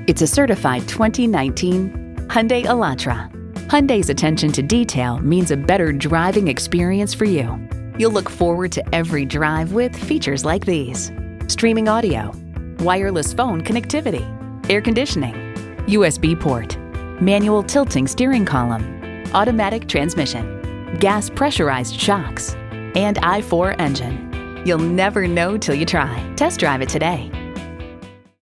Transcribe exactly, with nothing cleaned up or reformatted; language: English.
It's a certified twenty nineteen Hyundai Elantra. Hyundai's attention to detail means a better driving experience for you. You'll look forward to every drive with features like these: streaming audio, wireless phone connectivity, air conditioning, U S B port, manual tilting steering column, automatic transmission, gas pressurized shocks, and I four engine. You'll never know till you try. Test drive it today.